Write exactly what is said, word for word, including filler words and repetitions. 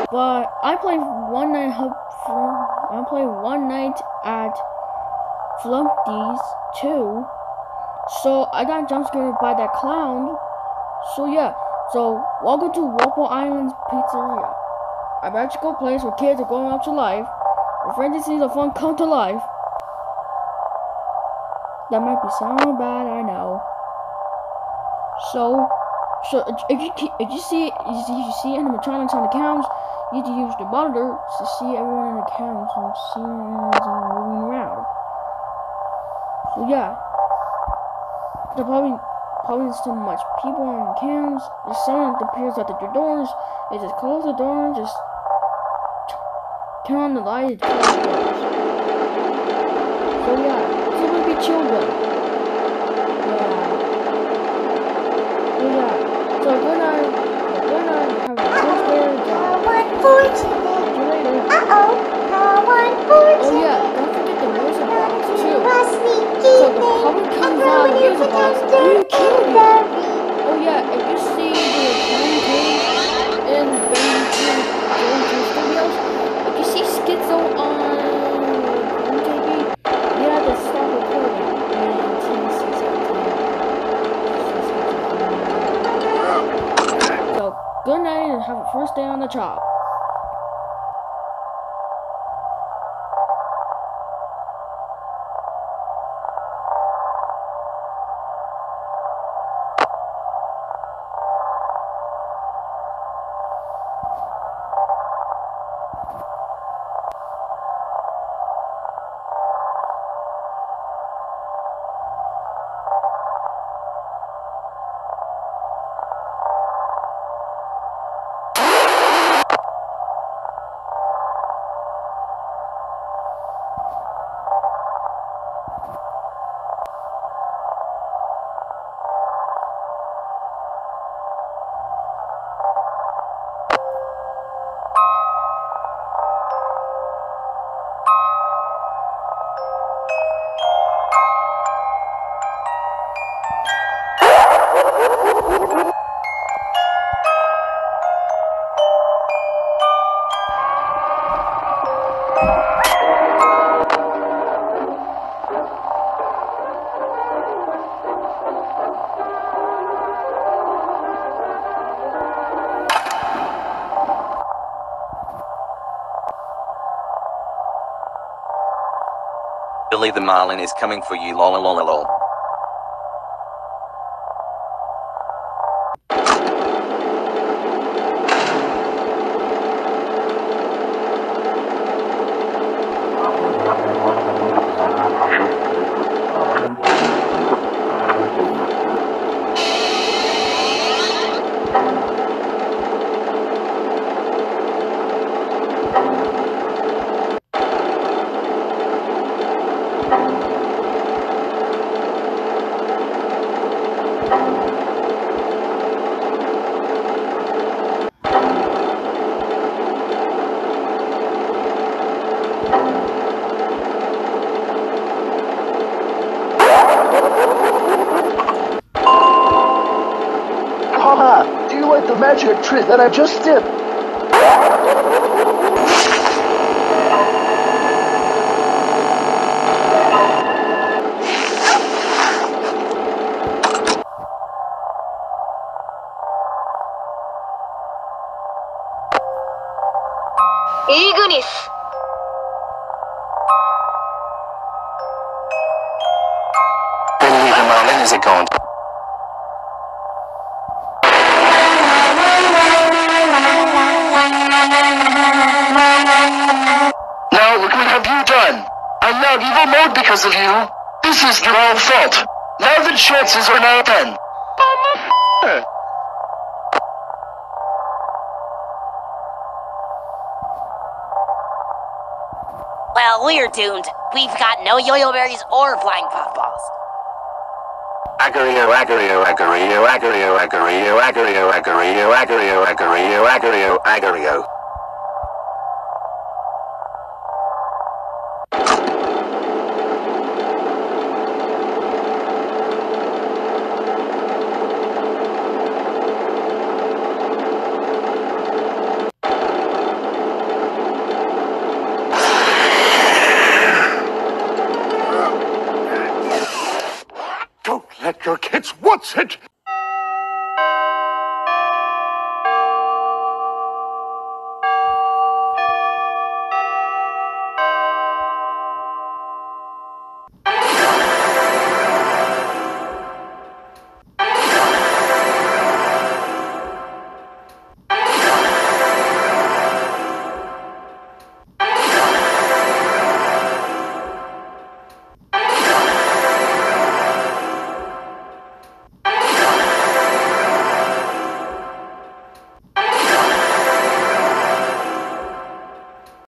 But I played one night. I played one night at Flumpty's too. So I got jump scared by that clown. So yeah. So welcome to Waffle Island's Pizzeria, a magical place where kids are growing up to life, where fantasies of fun come to life. That might be sound bad, I know. So, so if you if you see if you see animatronics on the cams, you need to use the monitor to see everyone in the cams and see them moving around. So yeah, there probably probably so much people on the cams. There's someone that appears at the doors. They just close the door and just turn on the light and close the doors. So yeah, it's gonna be children. Yeah. So yeah. So good night. Good night. Have a good day. How unfortunate. See you later. Uh oh. How unfortunate. Oh yeah, don't forget the music box too. So So the public comes out of the music box and you kill you. Oh yeah, if you see the Plain King in Ben two Studios, if you see Schizo on M T V, you have to stop recording until you see something. So good night and have a first day on the job. Billy the Marlin is coming for you, lol lol lol. Haha, do you like the magic trick that I just did? Ignis. Billy the Marlin is a god. Now look what have you done? I'm now evil mode because of you. This is your own fault. Now the chances are now done. Well, we're doomed. We've got no yo-yo berries or flying puffballs. Agario, agario, agario, agario, agario, agario, agario, agario, agario, agario, agario. What's it?